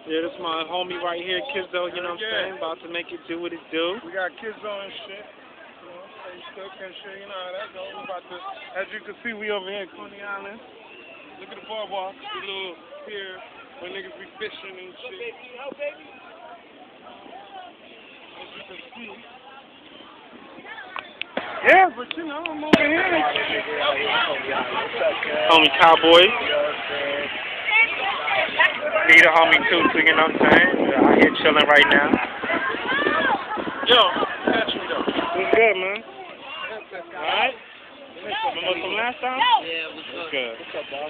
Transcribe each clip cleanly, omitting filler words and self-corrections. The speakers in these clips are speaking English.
Yeah, this is my homie right here, Kizzo, you know what I'm saying? About to make it do what it do. We got Kizzo and shit. You know, Facebook and shit, you know how that goes. We about to, as you can see, we over here at Coney Island. Look at the boardwalk, the little pier where niggas be fishing and shit. As you can see. Yeah, but you know, I'm over here. Homie Cowboy. Need a homie too, so you know what I'm saying? Out here chilling right now. Yo, catch me though. What's good, man? Alright? Remember from last time? Yeah, what's What's good? good? What's up, boss?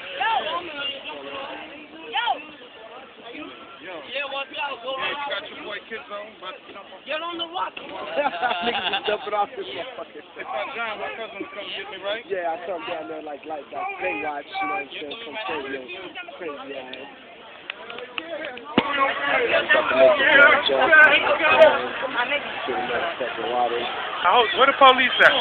Yeah, what's up? Go Yeah, on. you got your boy Kizzo, about to jump off. Get on the rock. Niggas just jumping off this motherfucker. If I John, my cousin, to come get me, right? Yeah, I come down there like Baywatch, you know what I'm saying? Some crazy, crazy ass. Where the police at?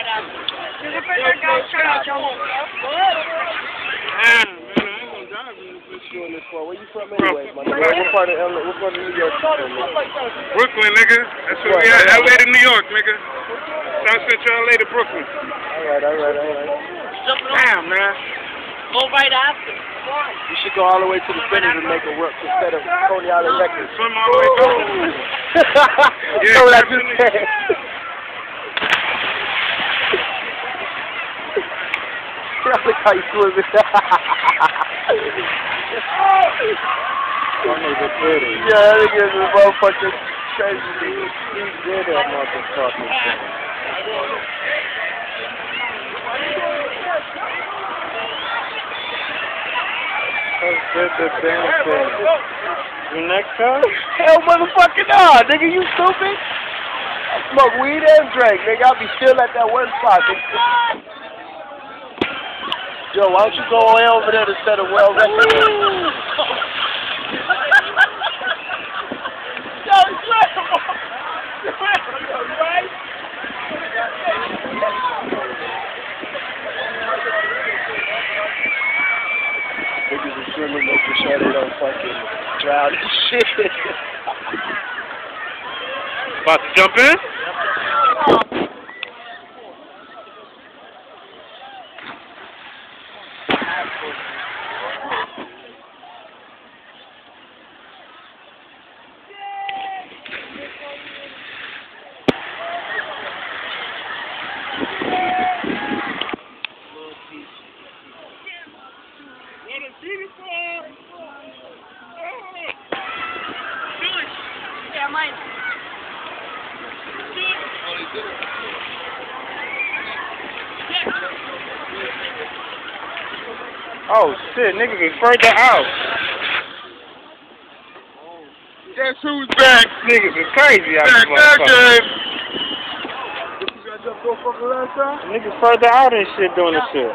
Doing this for? Where you from anyway, man? What part of LA, what part of New York you from? Brooklyn, nigga. That's where we at. LA to New York, nigga. South Central LA to Brooklyn. Alright. Damn, man. Go right after. You should go all the way to the finish and make it work instead of Coney Island Records. Swim all the way through. Yeah, what I just said. Look how you swimming. Yeah, that nigga is a motherfucking crazy dude. He's good at motherfucking shit. Let's get the damn thing. You next time? Hell motherfucking nah, nigga, you stupid? I smoke weed and drink, nigga. I'll be still at that one spot, nigga. Yo, why don't you go way over there instead of well rested? Yo, it's right? Niggas are swimming, making sure they don't fucking drown and shit. About to jump in? Yeah, mine. Oh shit, nigga get further out. Guess who's back? Niggas is crazy out Back, this motherfucker. You got jumped off from the last time? Niggas further out and shit doing this shit.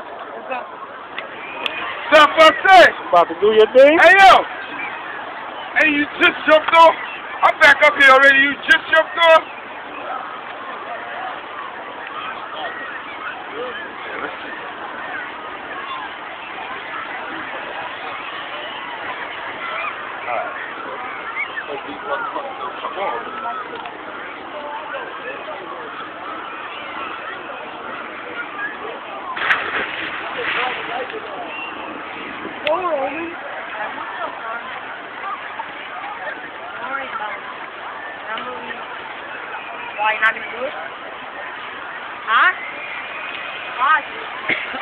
Stop, I say. About to do your thing? Hey, yo. Hey, you just jumped off. I'm back up here already. You just jumped off. Why not gonna do it? Huh? Why?